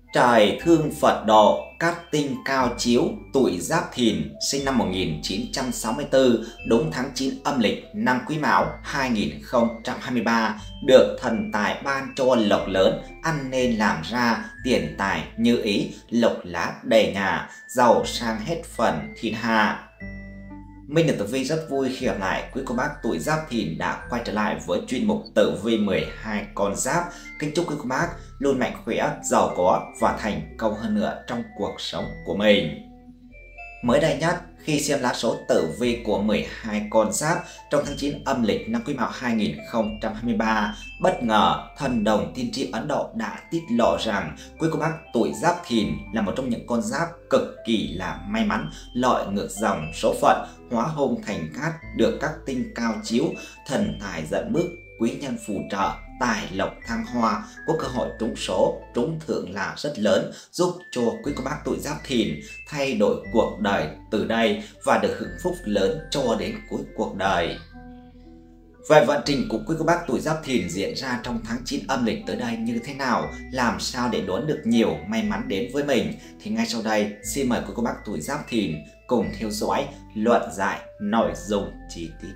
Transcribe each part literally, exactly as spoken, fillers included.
Trời thương Phật độ, cát tinh cao chiếu, tuổi Giáp Thìn, sinh năm một nghìn chín trăm sáu mươi tư, đúng tháng chín âm lịch năm Quý Mão hai nghìn không trăm hai mươi ba, được thần tài ban cho lộc lớn, ăn nên làm ra, tiền tài như ý, lộc lá đầy nhà, giàu sang hết phần thiên hạ. Minh Nhật Tử Vi rất vui khi gặp lại quý cô bác tuổi Giáp Thìn đã quay trở lại với chuyên mục Tử Vi mười hai con giáp. Kính chúc quý cô bác luôn mạnh khỏe, giàu có và thành công hơn nữa trong cuộc sống của mình. Mới đây nhất, khi xem lá số tử vi của mười hai con giáp trong tháng chín âm lịch năm Quý Mão hai nghìn không trăm hai mươi ba, bất ngờ thần đồng tiên tri Ấn Độ đã tiết lộ rằng quý cô bác tuổi Giáp Thìn là một trong những con giáp cực kỳ là may mắn, lội ngược dòng số phận, hóa hung thành cát, được các tinh cao chiếu, thần tài dẫn bước, quý nhân phù trợ, tài lộc thăng hoa, có cơ hội trúng số, trúng thưởng là rất lớn, giúp cho quý cô bác tuổi Giáp Thìn thay đổi cuộc đời từ đây và được hưởng phúc lớn cho đến cuối cuộc đời. Về vận trình của quý cô bác tuổi Giáp Thìn diễn ra trong tháng chín âm lịch tới đây như thế nào, làm sao để đón được nhiều may mắn đến với mình, thì ngay sau đây xin mời quý cô bác tuổi Giáp Thìn cùng theo dõi luận giải nội dung chi tiết.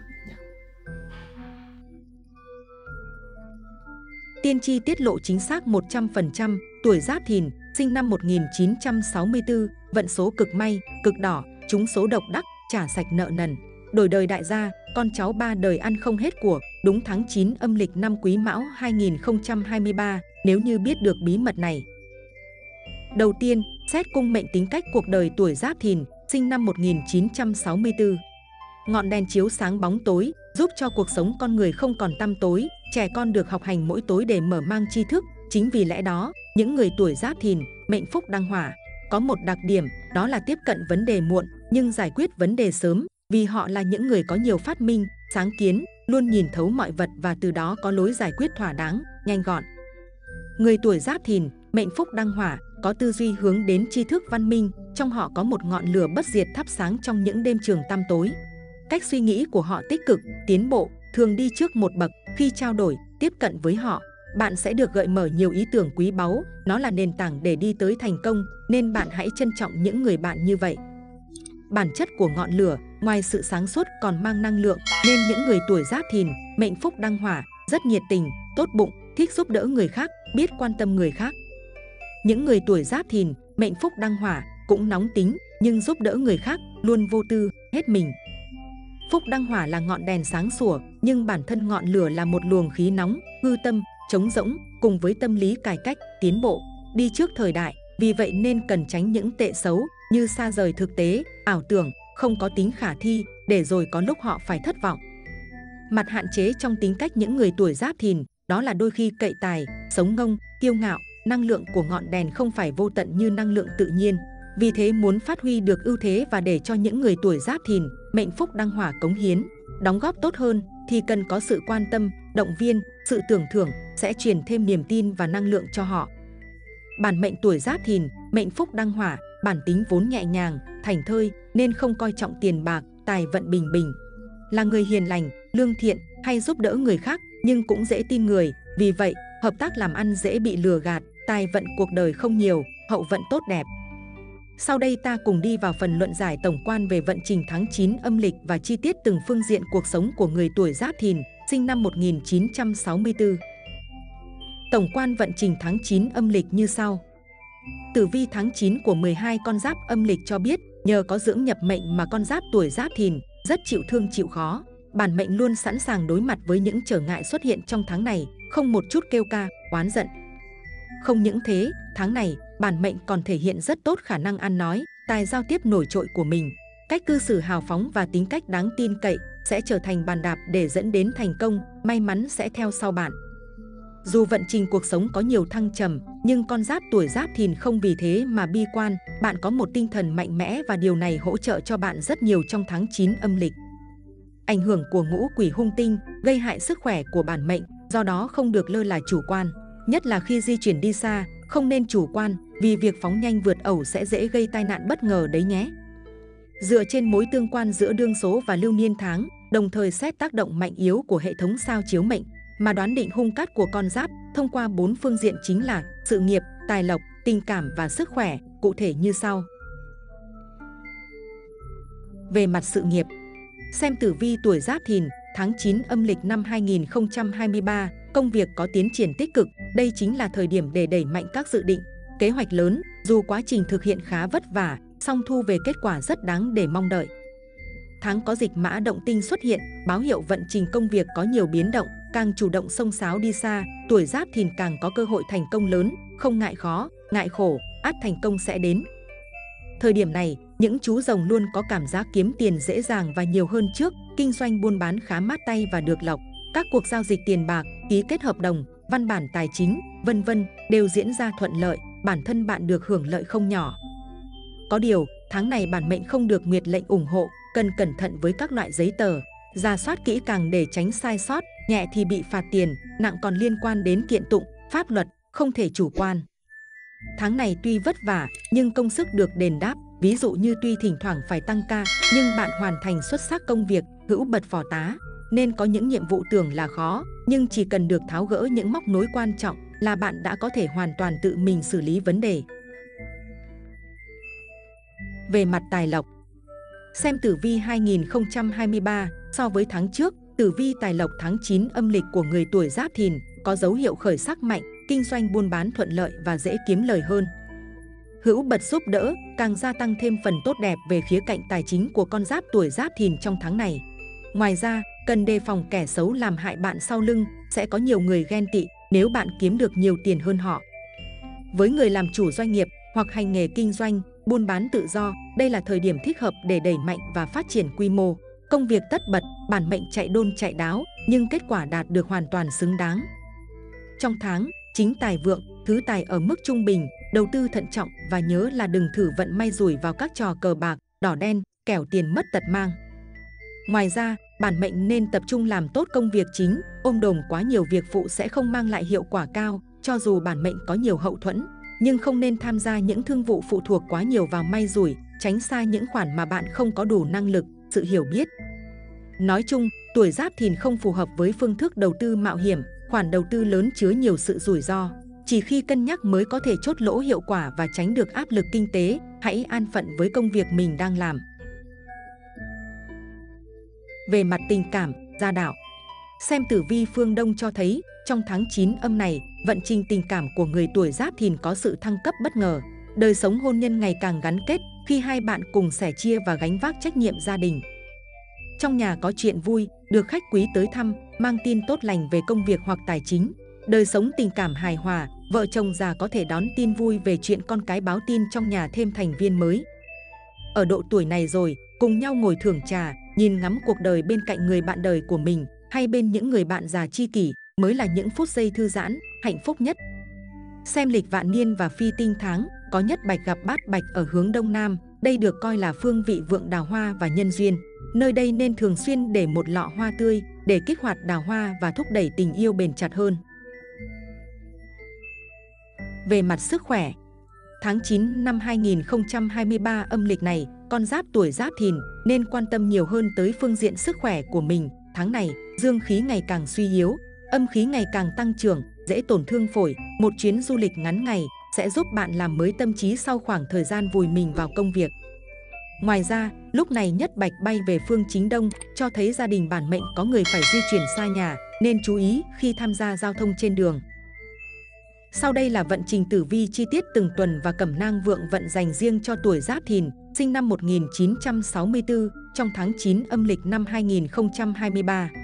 Tiên tri tiết lộ chính xác một trăm phần trăm, tuổi Giáp Thìn, sinh năm một nghìn chín trăm sáu mươi tư, vận số cực may, cực đỏ, trúng số độc đắc, trả sạch nợ nần, đổi đời đại gia, con cháu ba đời ăn không hết của, đúng tháng chín âm lịch năm Quý Mão hai nghìn không trăm hai mươi ba, nếu như biết được bí mật này. Đầu tiên, xét cung mệnh tính cách cuộc đời tuổi Giáp Thìn, sinh năm một nghìn chín trăm sáu mươi tư. Ngọn đèn chiếu sáng bóng tối, giúp cho cuộc sống con người không còn tăm tối, trẻ con được học hành mỗi tối để mở mang tri thức. Chính vì lẽ đó, những người tuổi Giáp Thìn, mệnh phúc đăng hỏa, có một đặc điểm, đó là tiếp cận vấn đề muộn, nhưng giải quyết vấn đề sớm, vì họ là những người có nhiều phát minh, sáng kiến, luôn nhìn thấu mọi vật và từ đó có lối giải quyết thỏa đáng, nhanh gọn. Người tuổi Giáp Thìn, mệnh phúc đăng hỏa, có tư duy hướng đến tri thức văn minh, trong họ có một ngọn lửa bất diệt thắp sáng trong những đêm trường tăm tối. Cách suy nghĩ của họ tích cực, tiến bộ, thường đi trước một bậc. Khi trao đổi, tiếp cận với họ, bạn sẽ được gợi mở nhiều ý tưởng quý báu, nó là nền tảng để đi tới thành công, nên bạn hãy trân trọng những người bạn như vậy. Bản chất của ngọn lửa, ngoài sự sáng suốt còn mang năng lượng, nên những người tuổi Giáp Thìn, mệnh phúc đăng hỏa, rất nhiệt tình, tốt bụng, thích giúp đỡ người khác, biết quan tâm người khác. Những người tuổi Giáp Thìn, mệnh phúc đăng hỏa, cũng nóng tính, nhưng giúp đỡ người khác, luôn vô tư, hết mình. Phúc đăng hỏa là ngọn đèn sáng sủa, nhưng bản thân ngọn lửa là một luồng khí nóng, hư tâm, trống rỗng, cùng với tâm lý cải cách, tiến bộ, đi trước thời đại. Vì vậy nên cần tránh những tệ xấu như xa rời thực tế, ảo tưởng, không có tính khả thi, để rồi có lúc họ phải thất vọng. Mặt hạn chế trong tính cách những người tuổi Giáp Thìn, đó là đôi khi cậy tài, sống ngông, kiêu ngạo. Năng lượng của ngọn đèn không phải vô tận như năng lượng tự nhiên. Vì thế muốn phát huy được ưu thế và để cho những người tuổi Giáp Thìn, mệnh phúc đăng hỏa cống hiến, đóng góp tốt hơn, thì cần có sự quan tâm, động viên, sự tưởng thưởng, sẽ truyền thêm niềm tin và năng lượng cho họ. Bản mệnh tuổi Giáp Thìn, mệnh phúc đăng hỏa, bản tính vốn nhẹ nhàng, thảnh thơi, nên không coi trọng tiền bạc, tài vận bình bình. Là người hiền lành, lương thiện, hay giúp đỡ người khác, nhưng cũng dễ tin người. Vì vậy, hợp tác làm ăn dễ bị lừa gạt, tài vận cuộc đời không nhiều, hậu vận tốt đẹp. Sau đây ta cùng đi vào phần luận giải tổng quan về vận trình tháng chín âm lịch và chi tiết từng phương diện cuộc sống của người tuổi Giáp Thìn, sinh năm một nghìn chín trăm sáu mươi tư. Tổng quan vận trình tháng chín âm lịch như sau. Tử vi tháng chín của mười hai con giáp âm lịch cho biết, nhờ có dưỡng nhập mệnh mà con giáp tuổi Giáp Thìn rất chịu thương chịu khó. Bản mệnh luôn sẵn sàng đối mặt với những trở ngại xuất hiện trong tháng này, không một chút kêu ca, oán giận. Không những thế, tháng này, bản mệnh còn thể hiện rất tốt khả năng ăn nói, tài giao tiếp nổi trội của mình. Cách cư xử hào phóng và tính cách đáng tin cậy sẽ trở thành bàn đạp để dẫn đến thành công, may mắn sẽ theo sau bạn. Dù vận trình cuộc sống có nhiều thăng trầm, nhưng con giáp tuổi Giáp Thìn không vì thế mà bi quan. Bạn có một tinh thần mạnh mẽ và điều này hỗ trợ cho bạn rất nhiều trong tháng chín âm lịch. Ảnh hưởng của ngũ quỷ hung tinh gây hại sức khỏe của bản mệnh, do đó không được lơ là chủ quan. Nhất là khi di chuyển đi xa, không nên chủ quan, vì việc phóng nhanh vượt ẩu sẽ dễ gây tai nạn bất ngờ đấy nhé. Dựa trên mối tương quan giữa đương số và lưu niên tháng, đồng thời xét tác động mạnh yếu của hệ thống sao chiếu mệnh, mà đoán định hung cát của con giáp thông qua bốn phương diện chính là sự nghiệp, tài lộc, tình cảm và sức khỏe, cụ thể như sau. Về mặt sự nghiệp, xem tử vi tuổi Giáp Thìn, tháng chín âm lịch năm hai nghìn không trăm hai mươi ba, công việc có tiến triển tích cực, đây chính là thời điểm để đẩy mạnh các dự định, kế hoạch lớn, dù quá trình thực hiện khá vất vả, song thu về kết quả rất đáng để mong đợi. Tháng có dịch mã động tinh xuất hiện, báo hiệu vận trình công việc có nhiều biến động, càng chủ động xông xáo đi xa, tuổi Giáp Thìn càng có cơ hội thành công lớn, không ngại khó, ngại khổ, ắt thành công sẽ đến. Thời điểm này, những chú rồng luôn có cảm giác kiếm tiền dễ dàng và nhiều hơn trước, kinh doanh buôn bán khá mát tay và được lộc. Các cuộc giao dịch tiền bạc, ký kết hợp đồng, văn bản tài chính, vân vân đều diễn ra thuận lợi, bản thân bạn được hưởng lợi không nhỏ. Có điều, tháng này bản mệnh không được nguyệt lệnh ủng hộ, cần cẩn thận với các loại giấy tờ, rà soát kỹ càng để tránh sai sót, nhẹ thì bị phạt tiền, nặng còn liên quan đến kiện tụng, pháp luật, không thể chủ quan. Tháng này tuy vất vả, nhưng công sức được đền đáp, ví dụ như tuy thỉnh thoảng phải tăng ca, nhưng bạn hoàn thành xuất sắc công việc, hữu bật phò tá, nên có những nhiệm vụ tưởng là khó, nhưng chỉ cần được tháo gỡ những móc nối quan trọng là bạn đã có thể hoàn toàn tự mình xử lý vấn đề. Về mặt tài lộc, xem tử vi hai nghìn không trăm hai mươi ba, so với tháng trước, tử vi tài lộc tháng chín âm lịch của người tuổi Giáp Thìn có dấu hiệu khởi sắc mạnh, kinh doanh buôn bán thuận lợi và dễ kiếm lời hơn. Hữu bật giúp đỡ, càng gia tăng thêm phần tốt đẹp về khía cạnh tài chính của con giáp tuổi Giáp Thìn trong tháng này. Ngoài ra, cần đề phòng kẻ xấu làm hại bạn sau lưng, sẽ có nhiều người ghen tị nếu bạn kiếm được nhiều tiền hơn họ. Với người làm chủ doanh nghiệp hoặc hành nghề kinh doanh, buôn bán tự do, đây là thời điểm thích hợp để đẩy mạnh và phát triển quy mô. Công việc tất bật, bản mệnh chạy đôn chạy đáo, nhưng kết quả đạt được hoàn toàn xứng đáng. Trong tháng, chính tài vượng, thứ tài ở mức trung bình, đầu tư thận trọng và nhớ là đừng thử vận may rủi vào các trò cờ bạc, đỏ đen, kẻo tiền mất tật mang. Ngoài ra, bản mệnh nên tập trung làm tốt công việc chính, ôm đồm quá nhiều việc phụ sẽ không mang lại hiệu quả cao, cho dù bản mệnh có nhiều hậu thuẫn, nhưng không nên tham gia những thương vụ phụ thuộc quá nhiều vào may rủi, tránh xa những khoản mà bạn không có đủ năng lực, sự hiểu biết. Nói chung, tuổi Giáp Thìn không phù hợp với phương thức đầu tư mạo hiểm, khoản đầu tư lớn chứa nhiều sự rủi ro. Chỉ khi cân nhắc mới có thể chốt lỗ hiệu quả và tránh được áp lực kinh tế, hãy an phận với công việc mình đang làm. Về mặt tình cảm, gia đạo, xem tử vi phương Đông cho thấy, trong tháng chín âm này, vận trình tình cảm của người tuổi Giáp Thìn có sự thăng cấp bất ngờ. Đời sống hôn nhân ngày càng gắn kết khi hai bạn cùng sẻ chia và gánh vác trách nhiệm gia đình. Trong nhà có chuyện vui, được khách quý tới thăm, mang tin tốt lành về công việc hoặc tài chính. Đời sống tình cảm hài hòa, vợ chồng già có thể đón tin vui về chuyện con cái báo tin trong nhà thêm thành viên mới. Ở độ tuổi này rồi, cùng nhau ngồi thưởng trà, nhìn ngắm cuộc đời bên cạnh người bạn đời của mình, hay bên những người bạn già tri kỷ, mới là những phút giây thư giãn, hạnh phúc nhất. Xem lịch vạn niên và phi tinh tháng, có nhất bạch gặp bát bạch ở hướng đông nam, đây được coi là phương vị vượng đào hoa và nhân duyên. Nơi đây nên thường xuyên để một lọ hoa tươi để kích hoạt đào hoa và thúc đẩy tình yêu bền chặt hơn. Về mặt sức khỏe, tháng chín năm hai nghìn không trăm hai mươi ba âm lịch này, con giáp tuổi Giáp Thìn nên quan tâm nhiều hơn tới phương diện sức khỏe của mình. Tháng này, dương khí ngày càng suy yếu, âm khí ngày càng tăng trưởng, dễ tổn thương phổi. Một chuyến du lịch ngắn ngày sẽ giúp bạn làm mới tâm trí sau khoảng thời gian vùi mình vào công việc. Ngoài ra, lúc này nhất bạch bay về phương chính đông, cho thấy gia đình bản mệnh có người phải di chuyển xa nhà, nên chú ý khi tham gia giao thông trên đường. Sau đây là vận trình tử vi chi tiết từng tuần và cẩm nang vượng vận dành riêng cho tuổi Giáp Thìn, sinh năm một nghìn chín trăm sáu mươi tư, trong tháng chín âm lịch năm hai nghìn không trăm hai mươi ba.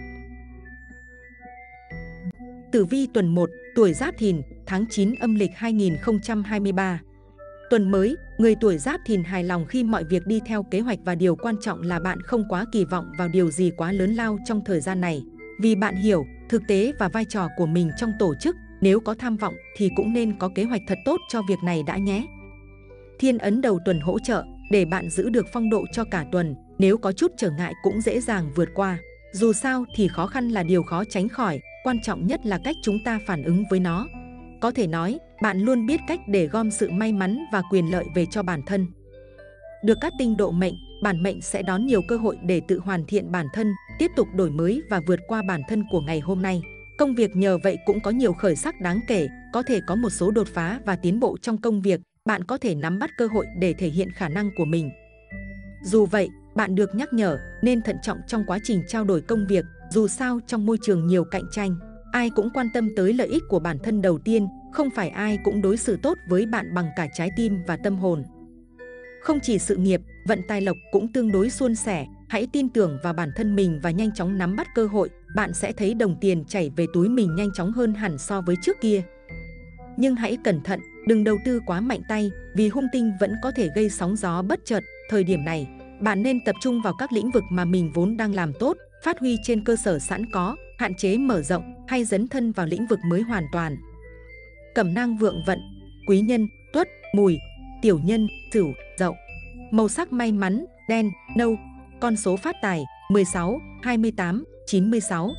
Tử vi tuần một, tuổi Giáp Thìn, tháng chín âm lịch hai nghìn không trăm hai mươi ba. Tuần mới, người tuổi Giáp Thìn hài lòng khi mọi việc đi theo kế hoạch và điều quan trọng là bạn không quá kỳ vọng vào điều gì quá lớn lao trong thời gian này. Vì bạn hiểu thực tế và vai trò của mình trong tổ chức, nếu có tham vọng thì cũng nên có kế hoạch thật tốt cho việc này đã nhé. Thiên ấn đầu tuần hỗ trợ để bạn giữ được phong độ cho cả tuần, nếu có chút trở ngại cũng dễ dàng vượt qua. Dù sao thì khó khăn là điều khó tránh khỏi, quan trọng nhất là cách chúng ta phản ứng với nó. Có thể nói, bạn luôn biết cách để gom sự may mắn và quyền lợi về cho bản thân. Được các tinh độ mệnh, bản mệnh sẽ đón nhiều cơ hội để tự hoàn thiện bản thân, tiếp tục đổi mới và vượt qua bản thân của ngày hôm nay. Công việc nhờ vậy cũng có nhiều khởi sắc đáng kể, có thể có một số đột phá và tiến bộ trong công việc, bạn có thể nắm bắt cơ hội để thể hiện khả năng của mình. Dù vậy, bạn được nhắc nhở nên thận trọng trong quá trình trao đổi công việc, dù sao trong môi trường nhiều cạnh tranh, ai cũng quan tâm tới lợi ích của bản thân đầu tiên, không phải ai cũng đối xử tốt với bạn bằng cả trái tim và tâm hồn. Không chỉ sự nghiệp, vận tài lộc cũng tương đối suôn sẻ, hãy tin tưởng vào bản thân mình và nhanh chóng nắm bắt cơ hội, bạn sẽ thấy đồng tiền chảy về túi mình nhanh chóng hơn hẳn so với trước kia. Nhưng hãy cẩn thận, đừng đầu tư quá mạnh tay, vì hung tinh vẫn có thể gây sóng gió bất chợt. Thời điểm này, bạn nên tập trung vào các lĩnh vực mà mình vốn đang làm tốt, phát huy trên cơ sở sẵn có, hạn chế mở rộng hay dấn thân vào lĩnh vực mới hoàn toàn. Cẩm nang vượng vận, quý nhân, tuất, mùi, tiểu nhân, sửu, dậu. Màu sắc may mắn, đen, nâu. Con số phát tài, mười sáu, hai mươi tám, chín mươi sáu.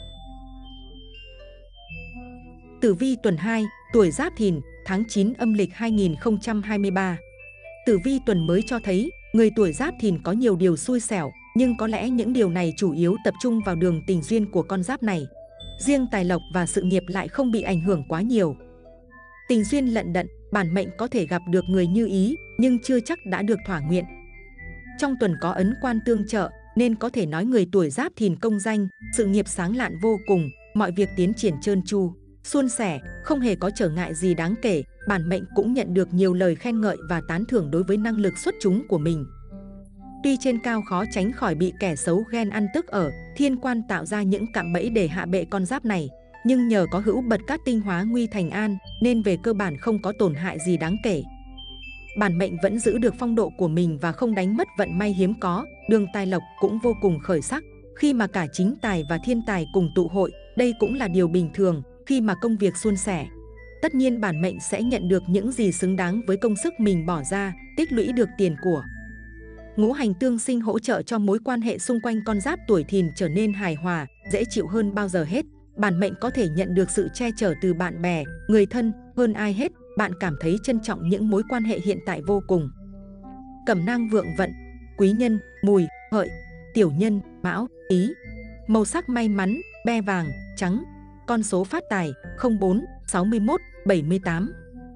Tử vi tuần hai, tuổi Giáp Thìn, tháng chín âm lịch hai nghìn không trăm hai mươi ba. Tử vi tuần mới cho thấy, người tuổi Giáp Thìn có nhiều điều xui xẻo, nhưng có lẽ những điều này chủ yếu tập trung vào đường tình duyên của con giáp này. Riêng tài lộc và sự nghiệp lại không bị ảnh hưởng quá nhiều. Tình duyên lận đận, bản mệnh có thể gặp được người như ý, nhưng chưa chắc đã được thỏa nguyện. Trong tuần có ấn quan tương trợ, nên có thể nói người tuổi Giáp Thìn công danh, sự nghiệp sáng lạn vô cùng, mọi việc tiến triển trơn tru, suôn sẻ, không hề có trở ngại gì đáng kể. Bản mệnh cũng nhận được nhiều lời khen ngợi và tán thưởng đối với năng lực xuất chúng của mình. Tuy trên cao khó tránh khỏi bị kẻ xấu ghen ăn tức ở, thiên quan tạo ra những cạm bẫy để hạ bệ con giáp này, nhưng nhờ có hữu bật cát tinh hóa nguy thành an, nên về cơ bản không có tổn hại gì đáng kể. Bản mệnh vẫn giữ được phong độ của mình và không đánh mất vận may hiếm có, đường tài lộc cũng vô cùng khởi sắc, khi mà cả chính tài và thiên tài cùng tụ hội, đây cũng là điều bình thường khi mà công việc suôn sẻ. Tất nhiên bản mệnh sẽ nhận được những gì xứng đáng với công sức mình bỏ ra, tích lũy được tiền của. Ngũ hành tương sinh hỗ trợ cho mối quan hệ xung quanh con giáp tuổi Thìn trở nên hài hòa, dễ chịu hơn bao giờ hết. Bản mệnh có thể nhận được sự che chở từ bạn bè, người thân, hơn ai hết, bạn cảm thấy trân trọng những mối quan hệ hiện tại vô cùng. Cẩm nang vượng vận, quý nhân, mùi, hợi, tiểu nhân, mão, ý. Màu sắc may mắn, be vàng, trắng. Con số phát tài, không bốn, sáu mươi mốt, bảy mươi tám.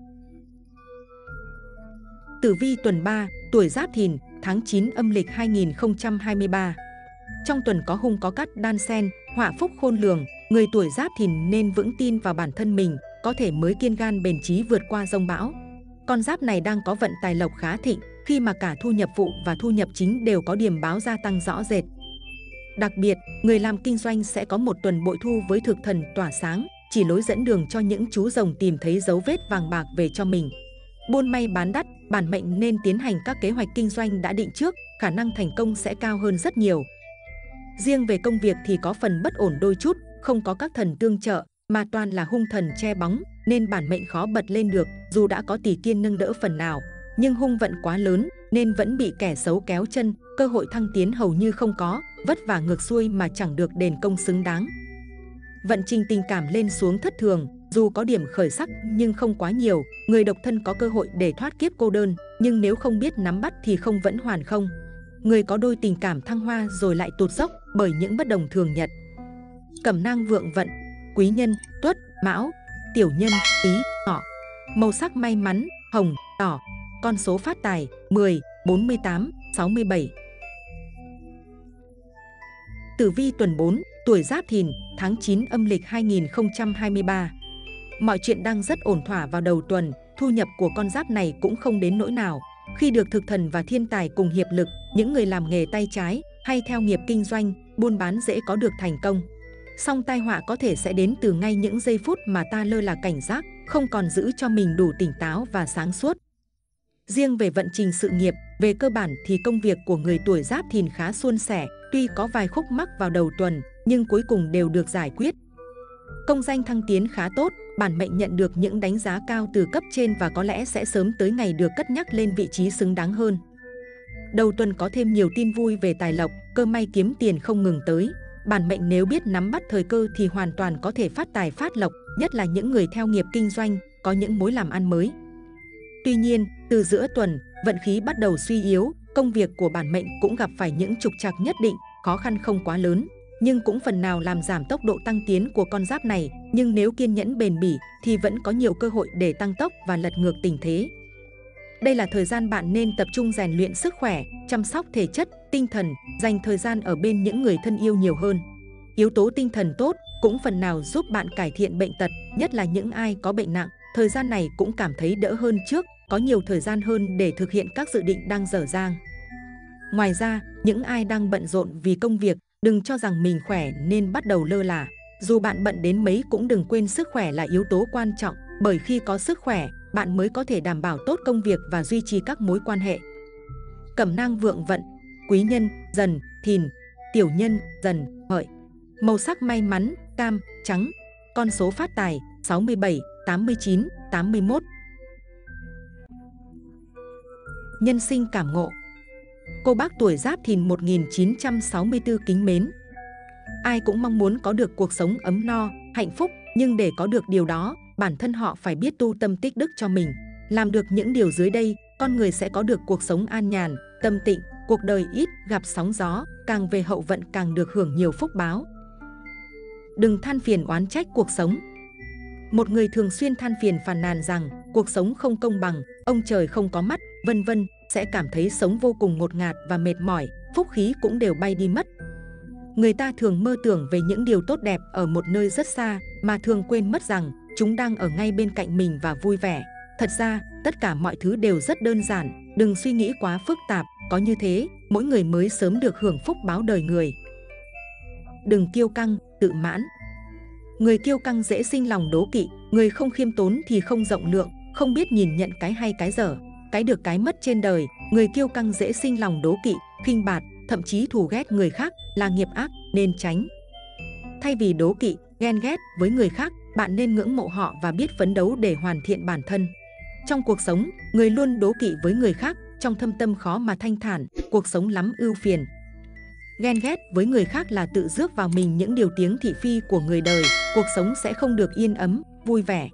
Tử vi tuần ba, tuổi Giáp Thìn, tháng chín âm lịch hai nghìn không trăm hai mươi ba. Trong tuần có hung có cát đan xen, họa phúc khôn lường, người tuổi Giáp Thìn nên vững tin vào bản thân mình, có thể mới kiên gan bền chí vượt qua dông bão. Con giáp này đang có vận tài lộc khá thịnh, khi mà cả thu nhập phụ và thu nhập chính đều có điểm báo gia tăng rõ rệt. Đặc biệt, người làm kinh doanh sẽ có một tuần bội thu với thực thần tỏa sáng, chỉ lối dẫn đường cho những chú rồng tìm thấy dấu vết vàng bạc về cho mình. Buôn may bán đắt, bản mệnh nên tiến hành các kế hoạch kinh doanh đã định trước, khả năng thành công sẽ cao hơn rất nhiều. Riêng về công việc thì có phần bất ổn đôi chút, không có các thần tương trợ, mà toàn là hung thần che bóng, nên bản mệnh khó bật lên được, dù đã có tỷ kiên nâng đỡ phần nào. Nhưng hung vận quá lớn, nên vẫn bị kẻ xấu kéo chân, cơ hội thăng tiến hầu như không có, vất vả ngược xuôi mà chẳng được đền công xứng đáng. Vận trình tình cảm lên xuống thất thường, dù có điểm khởi sắc nhưng không quá nhiều, người độc thân có cơ hội để thoát kiếp cô đơn, nhưng nếu không biết nắm bắt thì không vẫn hoàn không. Người có đôi tình cảm thăng hoa rồi lại tụt dốc bởi những bất đồng thường nhật. Cẩm nang vượng vận, quý nhân, tuất, mão, tiểu nhân, ý, ngọ. Màu sắc may mắn, hồng, đỏ. Con số phát tài, mười, bốn mươi tám, sáu mươi bảy. Tử vi tuần bốn, tuổi Giáp Thìn, tháng chín âm lịch hai nghìn không trăm hai mươi ba. Mọi chuyện đang rất ổn thỏa vào đầu tuần, thu nhập của con giáp này cũng không đến nỗi nào. Khi được thực thần và thiên tài cùng hiệp lực, những người làm nghề tay trái hay theo nghiệp kinh doanh, buôn bán dễ có được thành công. Song tai họa có thể sẽ đến từ ngay những giây phút mà ta lơ là cảnh giác, không còn giữ cho mình đủ tỉnh táo và sáng suốt. Riêng về vận trình sự nghiệp, về cơ bản thì công việc của người tuổi Giáp Thìn khá suôn sẻ, tuy có vài khúc mắc vào đầu tuần, nhưng cuối cùng đều được giải quyết. Công danh thăng tiến khá tốt, bản mệnh nhận được những đánh giá cao từ cấp trên và có lẽ sẽ sớm tới ngày được cất nhắc lên vị trí xứng đáng hơn. Đầu tuần có thêm nhiều tin vui về tài lộc, cơ may kiếm tiền không ngừng tới. Bản mệnh nếu biết nắm bắt thời cơ thì hoàn toàn có thể phát tài phát lộc, nhất là những người theo nghiệp kinh doanh, có những mối làm ăn mới. Tuy nhiên, từ giữa tuần, vận khí bắt đầu suy yếu, công việc của bản mệnh cũng gặp phải những trục trặc nhất định, khó khăn không quá lớn. nhưng cũng phần nào làm giảm tốc độ tăng tiến của con giáp này. Nhưng nếu kiên nhẫn bền bỉ thì vẫn có nhiều cơ hội để tăng tốc và lật ngược tình thế. Đây là thời gian bạn nên tập trung rèn luyện sức khỏe, chăm sóc thể chất, tinh thần, dành thời gian ở bên những người thân yêu nhiều hơn. Yếu tố tinh thần tốt cũng phần nào giúp bạn cải thiện bệnh tật, nhất là những ai có bệnh nặng. Thời gian này cũng cảm thấy đỡ hơn trước, có nhiều thời gian hơn để thực hiện các dự định đang dở dang. Ngoài ra, những ai đang bận rộn vì công việc, đừng cho rằng mình khỏe nên bắt đầu lơ là. Dù bạn bận đến mấy cũng đừng quên sức khỏe là yếu tố quan trọng, bởi khi có sức khỏe, bạn mới có thể đảm bảo tốt công việc và duy trì các mối quan hệ. Cẩm nang vượng vận, quý nhân, Dần, Thìn, tiểu nhân, Dần, Hợi. Màu sắc may mắn, cam, trắng. Con số phát tài, sáu mươi bảy, tám mươi chín, tám mươi mốt. Nhân sinh cảm ngộ. Cô bác tuổi Giáp Thìn một nghìn chín trăm sáu mươi tư kính mến. Ai cũng mong muốn có được cuộc sống ấm no, hạnh phúc, nhưng để có được điều đó, bản thân họ phải biết tu tâm tích đức cho mình. Làm được những điều dưới đây, con người sẽ có được cuộc sống an nhàn, tâm tịnh, cuộc đời ít gặp sóng gió, càng về hậu vận càng được hưởng nhiều phúc báo. Đừng than phiền oán trách cuộc sống. Một người thường xuyên than phiền phàn nàn rằng cuộc sống không công bằng, ông trời không có mắt, vân vân, sẽ cảm thấy sống vô cùng ngột ngạt và mệt mỏi, phúc khí cũng đều bay đi mất. Người ta thường mơ tưởng về những điều tốt đẹp ở một nơi rất xa, mà thường quên mất rằng chúng đang ở ngay bên cạnh mình và vui vẻ. Thật ra, tất cả mọi thứ đều rất đơn giản, đừng suy nghĩ quá phức tạp, có như thế, mỗi người mới sớm được hưởng phúc báo đời người. Đừng kiêu căng, tự mãn. Người kiêu căng dễ sinh lòng đố kỵ, người không khiêm tốn thì không rộng lượng, không biết nhìn nhận cái hay cái dở, cái được cái mất trên đời. Người kiêu căng dễ sinh lòng đố kỵ, khinh bạt, thậm chí thù ghét người khác, là nghiệp ác, nên tránh. Thay vì đố kỵ, ghen ghét với người khác, bạn nên ngưỡng mộ họ và biết phấn đấu để hoàn thiện bản thân. Trong cuộc sống, người luôn đố kỵ với người khác, trong thâm tâm khó mà thanh thản, cuộc sống lắm ưu phiền. Ghen ghét với người khác là tự rước vào mình những điều tiếng thị phi của người đời, cuộc sống sẽ không được yên ấm, vui vẻ.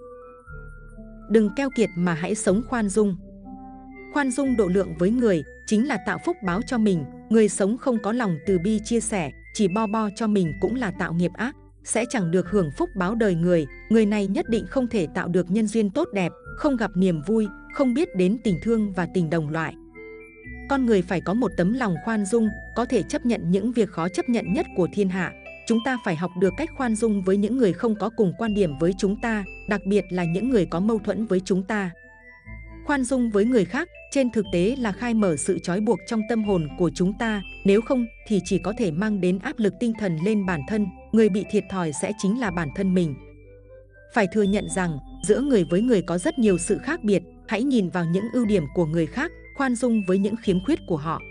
Đừng keo kiệt mà hãy sống khoan dung. Khoan dung độ lượng với người chính là tạo phúc báo cho mình. Người sống không có lòng từ bi chia sẻ, chỉ bo bo cho mình cũng là tạo nghiệp ác, sẽ chẳng được hưởng phúc báo đời người. Người này nhất định không thể tạo được nhân duyên tốt đẹp, không gặp niềm vui, không biết đến tình thương và tình đồng loại. Con người phải có một tấm lòng khoan dung, có thể chấp nhận những việc khó chấp nhận nhất của thiên hạ. Chúng ta phải học được cách khoan dung với những người không có cùng quan điểm với chúng ta, đặc biệt là những người có mâu thuẫn với chúng ta. Khoan dung với người khác, trên thực tế là khai mở sự trói buộc trong tâm hồn của chúng ta, nếu không thì chỉ có thể mang đến áp lực tinh thần lên bản thân, người bị thiệt thòi sẽ chính là bản thân mình. Phải thừa nhận rằng, giữa người với người có rất nhiều sự khác biệt, hãy nhìn vào những ưu điểm của người khác, khoan dung với những khiếm khuyết của họ.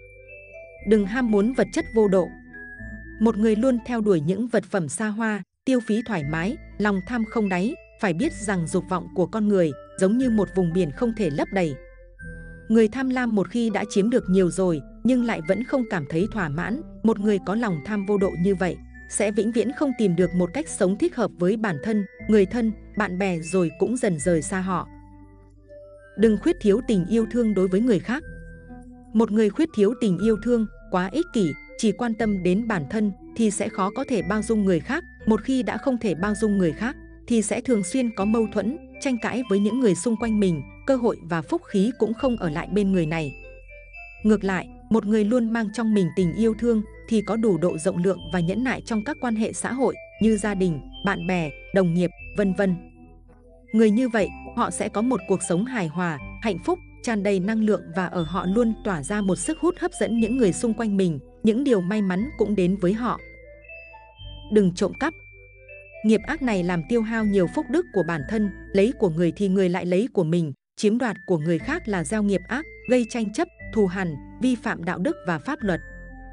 Đừng ham muốn vật chất vô độ. Một người luôn theo đuổi những vật phẩm xa hoa, tiêu phí thoải mái, lòng tham không đáy, phải biết rằng dục vọng của con người giống như một vùng biển không thể lấp đầy. Người tham lam một khi đã chiếm được nhiều rồi, nhưng lại vẫn không cảm thấy thỏa mãn, một người có lòng tham vô độ như vậy sẽ vĩnh viễn không tìm được một cách sống thích hợp với bản thân, người thân, bạn bè rồi cũng dần rời xa họ. Đừng khuyết thiếu tình yêu thương đối với người khác. Một người khuyết thiếu tình yêu thương, quá ích kỷ, chỉ quan tâm đến bản thân thì sẽ khó có thể bao dung người khác. Một khi đã không thể bao dung người khác thì sẽ thường xuyên có mâu thuẫn, tranh cãi với những người xung quanh mình, cơ hội và phúc khí cũng không ở lại bên người này. Ngược lại, một người luôn mang trong mình tình yêu thương thì có đủ độ rộng lượng và nhẫn nại trong các quan hệ xã hội như gia đình, bạn bè, đồng nghiệp, vân vân. Người như vậy, họ sẽ có một cuộc sống hài hòa, hạnh phúc, tràn đầy năng lượng và ở họ luôn tỏa ra một sức hút hấp dẫn những người xung quanh mình, những điều may mắn cũng đến với họ. Đừng trộm cắp. Nghiệp ác này làm tiêu hao nhiều phúc đức của bản thân, lấy của người thì người lại lấy của mình, chiếm đoạt của người khác là gieo nghiệp ác, gây tranh chấp, thù hằn, vi phạm đạo đức và pháp luật.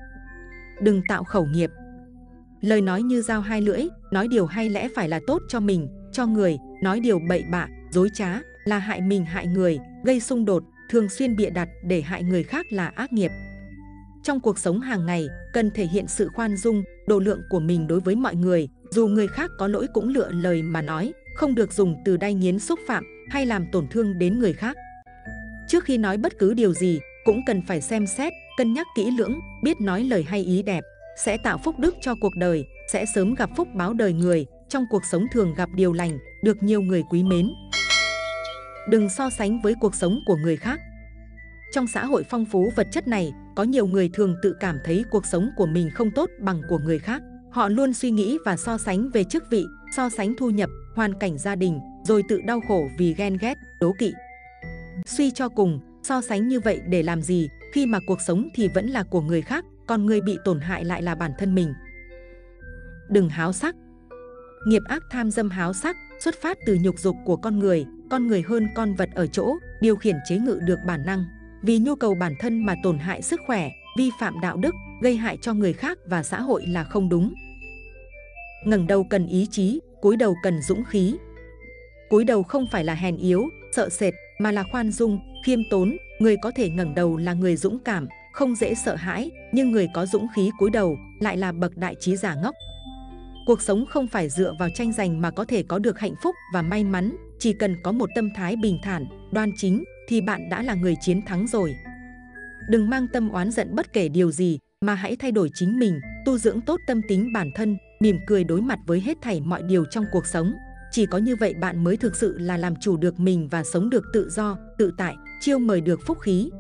Đừng tạo khẩu nghiệp. Lời nói như dao hai lưỡi, nói điều hay lẽ phải là tốt cho mình, cho người, nói điều bậy bạ, dối trá, là hại mình hại người, gây xung đột, thường xuyên bịa đặt để hại người khác là ác nghiệp. Trong cuộc sống hàng ngày, cần thể hiện sự khoan dung, độ lượng của mình đối với mọi người, dù người khác có lỗi cũng lựa lời mà nói, không được dùng từ đay nghiến xúc phạm hay làm tổn thương đến người khác. Trước khi nói bất cứ điều gì, cũng cần phải xem xét, cân nhắc kỹ lưỡng, biết nói lời hay ý đẹp, sẽ tạo phúc đức cho cuộc đời, sẽ sớm gặp phúc báo đời người, trong cuộc sống thường gặp điều lành, được nhiều người quý mến. Đừng so sánh với cuộc sống của người khác. Trong xã hội phong phú vật chất này, có nhiều người thường tự cảm thấy cuộc sống của mình không tốt bằng của người khác. Họ luôn suy nghĩ và so sánh về chức vị, so sánh thu nhập, hoàn cảnh gia đình, rồi tự đau khổ vì ghen ghét, đố kỵ. Suy cho cùng, so sánh như vậy để làm gì, khi mà cuộc sống thì vẫn là của người khác, còn người bị tổn hại lại là bản thân mình. Đừng háo sắc. Nghiệp ác tham dâm háo sắc xuất phát từ nhục dục của con người, con người hơn con vật ở chỗ điều khiển chế ngự được bản năng. Vì nhu cầu bản thân mà tổn hại sức khỏe, vi phạm đạo đức, gây hại cho người khác và xã hội là không đúng. Ngẩng đầu cần ý chí, cúi đầu cần dũng khí. Cúi đầu không phải là hèn yếu, sợ sệt, mà là khoan dung, khiêm tốn. Người có thể ngẩng đầu là người dũng cảm, không dễ sợ hãi, nhưng người có dũng khí cúi đầu lại là bậc đại trí giả ngốc. Cuộc sống không phải dựa vào tranh giành mà có thể có được hạnh phúc và may mắn, chỉ cần có một tâm thái bình thản, đoan chính thì bạn đã là người chiến thắng rồi. Đừng mang tâm oán giận bất kể điều gì, mà hãy thay đổi chính mình, tu dưỡng tốt tâm tính bản thân, mỉm cười đối mặt với hết thảy mọi điều trong cuộc sống. Chỉ có như vậy bạn mới thực sự là làm chủ được mình và sống được tự do, tự tại, chiêu mời được phúc khí.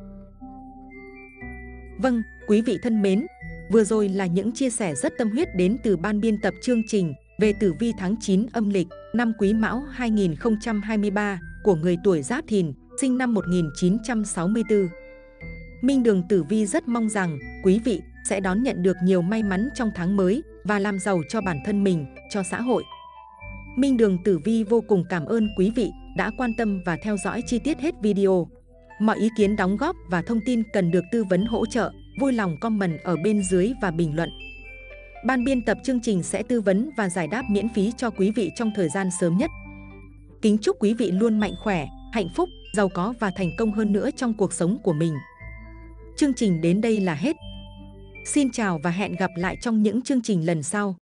Vâng, quý vị thân mến, vừa rồi là những chia sẻ rất tâm huyết đến từ ban biên tập chương trình về tử vi tháng chín âm lịch năm Quý Mão hai nghìn không trăm hai mươi ba của người tuổi Giáp Thìn, sinh năm một nghìn chín trăm sáu mươi tư. Minh Đường Tử Vi rất mong rằng quý vị sẽ đón nhận được nhiều may mắn trong tháng mới và làm giàu cho bản thân mình, cho xã hội. Minh Đường Tử Vi vô cùng cảm ơn quý vị đã quan tâm và theo dõi chi tiết hết video. Mọi ý kiến đóng góp và thông tin cần được tư vấn hỗ trợ, vui lòng comment ở bên dưới và bình luận. Ban biên tập chương trình sẽ tư vấn và giải đáp miễn phí cho quý vị trong thời gian sớm nhất. Kính chúc quý vị luôn mạnh khỏe, hạnh phúc, giàu có và thành công hơn nữa trong cuộc sống của mình. Chương trình đến đây là hết. Xin chào và hẹn gặp lại trong những chương trình lần sau.